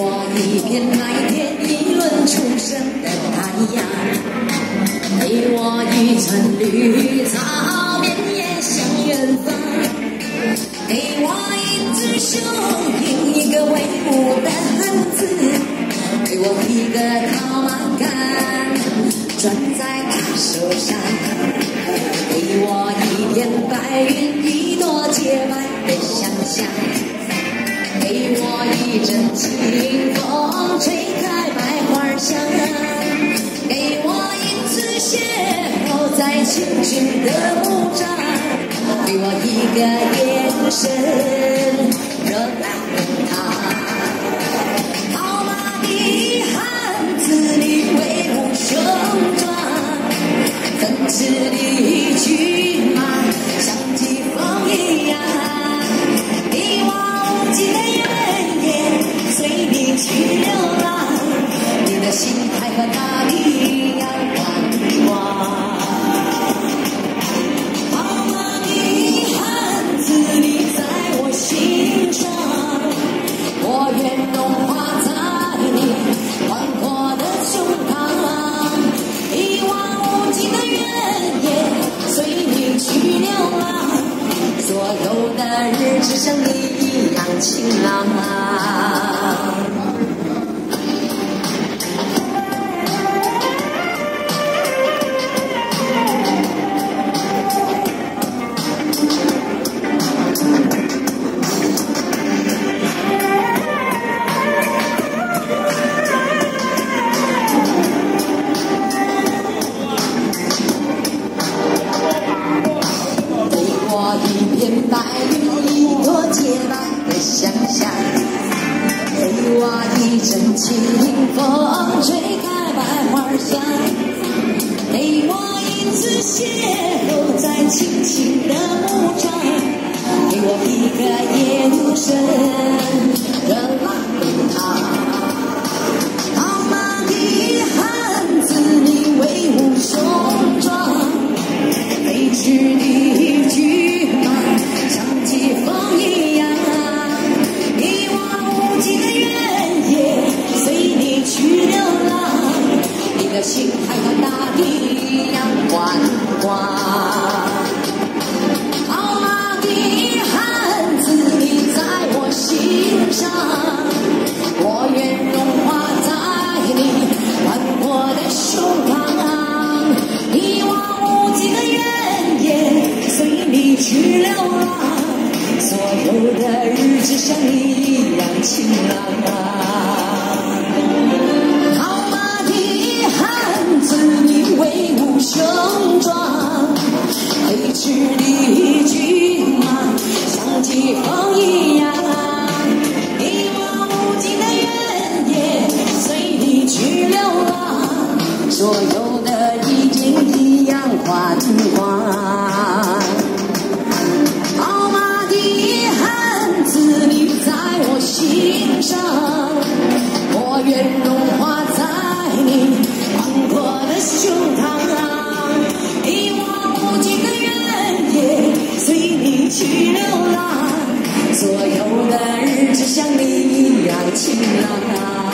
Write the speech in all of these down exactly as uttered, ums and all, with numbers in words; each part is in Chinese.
我一片麦田，一轮初升的太阳，陪我一程绿草绵延向远方，给我一只熊，印一个威武的汉子，给我一个套马杆，转在他手上，给我一片白云，一朵洁白的想象。 给我一阵清风，吹开百花香；给我一次邂逅在青青的牧场；给我一个眼神，热辣滚烫。好马的汉子，你威武雄壮；奔驰的骏马，像疾风一样。 去流浪，你的心还和大地一样宽广。好马的汉子，你在我心上，我愿融化在你宽阔的胸膛，一望无际的原野，随你去流浪，所有的日子像你一样晴朗啊。 白云一朵洁白的想象，给我一阵清风，吹开百花香，给我一次邂逅在青青的牧场，给我一个眼神，热辣滚烫。好马的汉子，你威武雄壮，飞驰的骏马。 像疾风一样，一望无际的原野，随你去流浪，你的心还和大地一样宽广。好马的汉子，你在我心上，我愿融化在你宽阔的胸膛，一望无际的原野，随你去流浪。 所有的日子像你一样晴朗啊！好马的汉子，你威武雄壮，飞驰的骏马像疾风一样，一望无际的原野，随你去流浪，所有的日子一样宽广。 心上，我愿融化在你宽阔的胸膛，一望无际的原野，随你去流浪，所有的日子像你一样晴朗啊。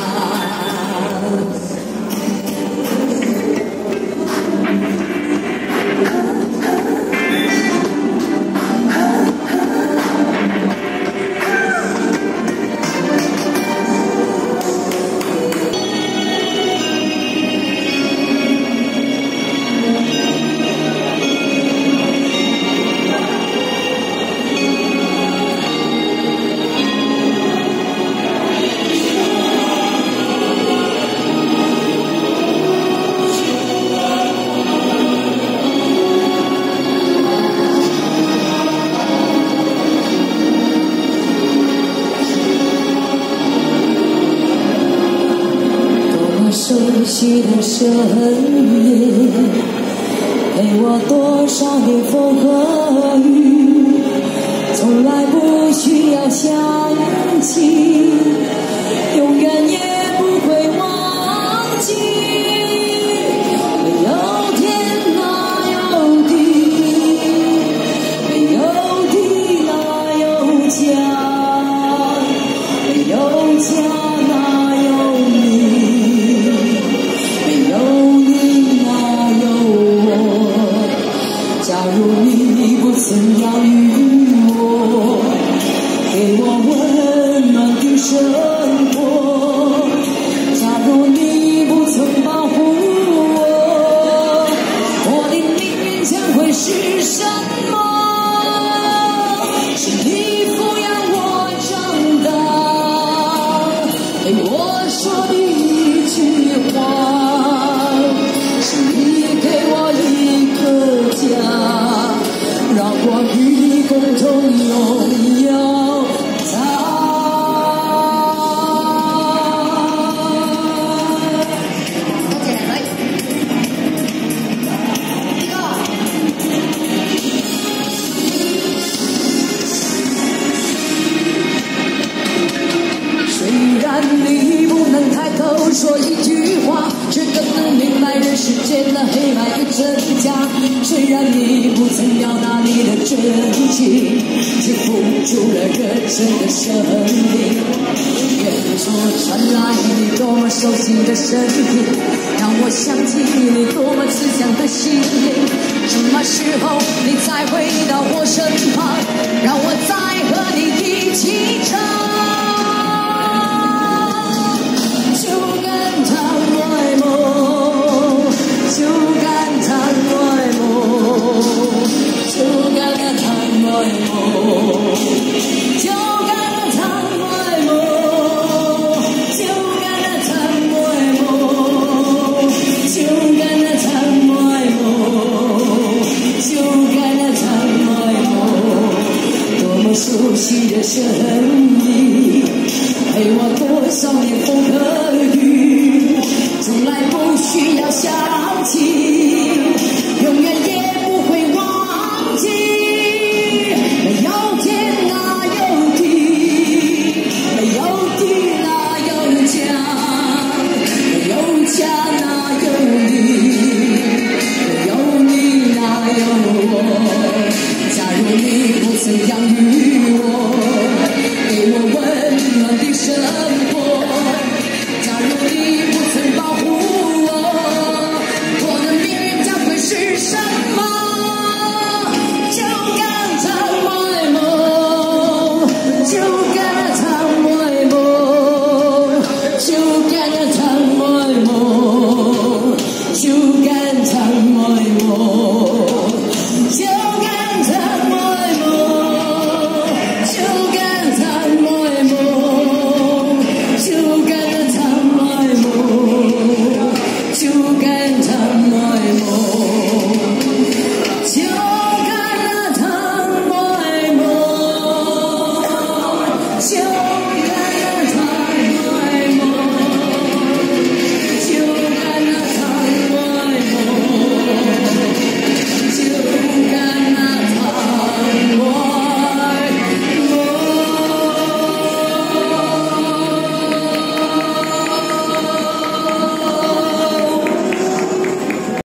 熟悉的声音，陪我多少年风和雨，从来不需要想起，永远也不会忘记。没有天哪有地，没有地哪有家，没有家哪。 我说的一句话，是你给我一个家，让我与你共同拥有它。虽然你不能开口说一句话，却更能明白人世间的黑白与真假。虽然你不曾表达你的真情，却付出了热忱的生命。远处传来你多么熟悉的声音，让我想起你多么慈祥的心灵。什么时候你再回到我身旁，让我再和你一起唱？